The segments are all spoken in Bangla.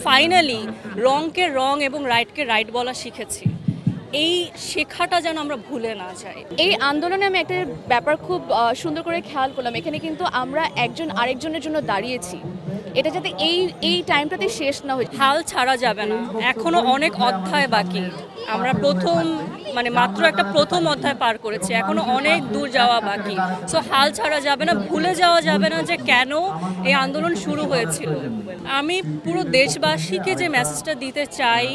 ফাইনালি রংকে রং এবং রাইটকে রাইট বলা শিখেছি। এই শেখাটা যেন আমরা ভুলে না যাই। এই আন্দোলনে আমি একটা ব্যাপার খুব সুন্দর করে খেয়াল করলাম, এখানে কিন্তু আমরা একজন আরেকজনের জন্য দাঁড়িয়েছি। এটা যাতে এই টাইমটাতে শেষ না হয়। হাল ছাড়া যাবে না, এখনো অনেক অধ্যায় বাকি। আমরা মাত্র একটা প্রথম অধ্যায় পার করেছি, এখনো অনেক দূর যাওয়া বাকি। সো হাল ছাড়া যাবে না, ভুলে যাওয়া যাবে না যে কেন এই আন্দোলন শুরু হয়েছিল। আমি পুরো দেশবাসীকে যে মেসেজটা দিতে চাই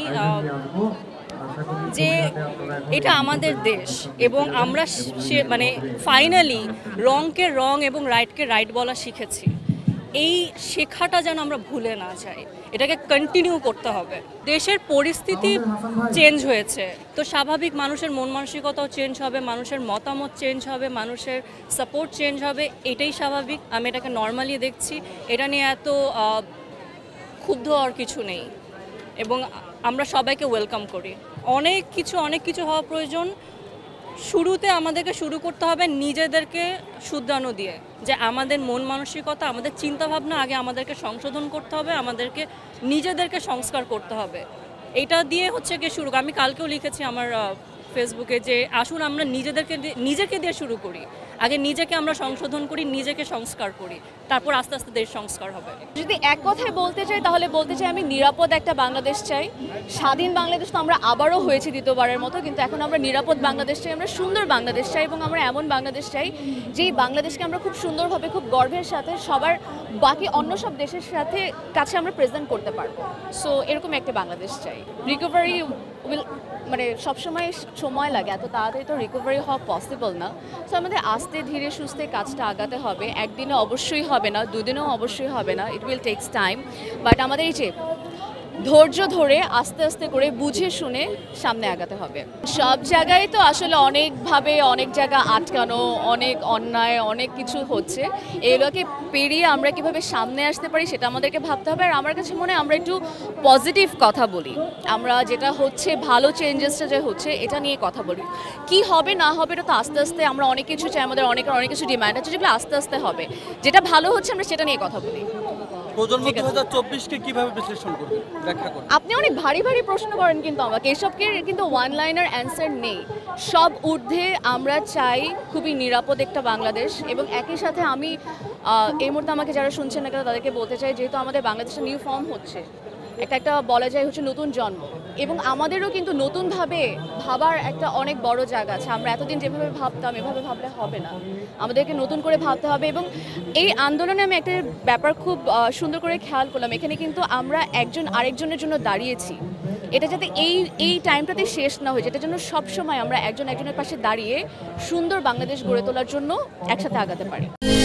যে এটা আমাদের দেশ এবং আমরা ফাইনালি রংকে রং এবং রাইটকে রাইট বলা শিখেছি। এই শেখাটা যেন আমরা ভুলে না যাই, এটাকে কন্টিনিউ করতে হবে। দেশের পরিস্থিতি চেঞ্জ হয়েছে, তো স্বাভাবিক মানুষের মন মানসিকতাও চেঞ্জ হবে, মানুষের মতামত চেঞ্জ হবে, মানুষের সাপোর্ট চেঞ্জ হবে, এটাই স্বাভাবিক। আমি এটাকে নর্মালি দেখছি, এটা নিয়ে এত ক্ষুব্ধ আর কিছু নেই এবং আমরা সবাইকে ওয়েলকাম করি। অনেক কিছু হওয়া প্রয়োজন। শুরুতে আমাদেরকে শুরু করতে হবে নিজেদেরকে শুধরানো দিয়ে, যে আমাদের মন মানসিকতা, আমাদের চিন্তাভাবনা আগে আমাদেরকে সংশোধন করতে হবে, আমাদেরকে নিজেদেরকে সংস্কার করতে হবে। এটা দিয়ে হচ্ছে গিয়ে শুরু। আমি কালকেও লিখেছি আমার ফেসবুকে যে আসুন আমরা নিজেকে দিয়ে শুরু করি। আগে নিজেকে আমরা সংশোধন করি, নিজেকে সংস্কার করি, তারপর আস্তে আস্তে দেশ সংস্কার হবে। যদি এক কথায় বলতে চাই তাহলে বলতে চাই আমি নিরাপদ একটা বাংলাদেশ চাই। স্বাধীন বাংলাদেশ তো আমরা আবারও হয়েছি দ্বিতীয়বারের মতো, কিন্তু এখন আমরা নিরাপদ বাংলাদেশ চাই, আমরা সুন্দর বাংলাদেশ চাই এবং আমরা এমন বাংলাদেশ চাই যেই বাংলাদেশকে আমরা খুব সুন্দরভাবে, খুব গর্বের সাথে সবার বাকি অন্য সব দেশের সাথে কাছে আমরা প্রেজেন্ট করতে পারবো। সো এরকম একটা বাংলাদেশ চাই। রিকভারি সবসময় সময় লাগে, এত তাড়াতাড়ি তো রিকভারি হওয়া পসিবল না। সো আমাদের আস্তে ধীরে সুস্থে কাজটা আগাতে হবে। একদিনে অবশ্যই হবে না, দুদিনেও অবশ্যই হবে না, it will takes time. But আমাদের এই যে ধৈর্য ধরে আস্তে আস্তে করে বুঝে শুনে সামনে আগাতে হবে। সব জায়গায় তো আসলে অনেকভাবে অনেক জায়গা আটকানো, অনেক অন্যায়, অনেক কিছু হচ্ছে। এগুলোকে পেরিয়ে আমরা কিভাবে সামনে আসতে পারি সেটা আমাদেরকে ভাবতে হবে। আর আমার কাছে মনে হয় আমরা একটু পজিটিভ কথা বলি, আমরা যেটা হচ্ছে ভালো চেঞ্জেসটা যে হচ্ছে এটা নিয়ে কথা বলি। কি হবে না হবে এটা তো আস্তে আস্তে, আমরা অনেক কিছু চাই, আমাদের অনেক কিছু ডিমান্ড আছে যেগুলো আস্তে আস্তে হবে। যেটা ভালো হচ্ছে আমরা সেটা নিয়ে কথা বলি। প্রজন্ম 2024 কে কিভাবে বিশ্লেষণ করবেন, ব্যাখ্যা করবেন? আপনি অনেক ভারী প্রশ্ন করেন, কিন্তু আমাকে এসবকে কিন্তু ওয়ান লাইনার অ্যান্সার নেই। সব ঊর্ধ্বে আমরা চাই খুবই নিরাপদ একটা বাংলাদেশ। এবং একই সাথে আমি এই মুহূর্তে আমাকে যারা শুনছেন না তাদেরকে বলতে চাই, যেহেতু আমাদের বাংলাদেশে নিউ ফর্ম হচ্ছে, একটা বলা যায় হচ্ছে নতুন জন্ম, এবং আমাদেরও কিন্তু নতুনভাবে ভাবার একটা অনেক বড় জায়গা আছে। আমরা এতদিন যেভাবে ভাবতাম এভাবে ভাবলে হবে না, আমাদেরকে নতুন করে ভাবতে হবে। এবং এই আন্দোলনে আমি একটা ব্যাপার খুব সুন্দর করে খেয়াল করলাম, এখানে কিন্তু আমরা একজন আরেকজনের জন্য দাঁড়িয়েছি। এটা যাতে এই টাইমটাতে শেষ না হয়, যেটা যেন সবসময় আমরা একজন একজনের পাশে দাঁড়িয়ে সুন্দর বাংলাদেশ গড়ে তোলার জন্য একসাথে আগাতে পারি।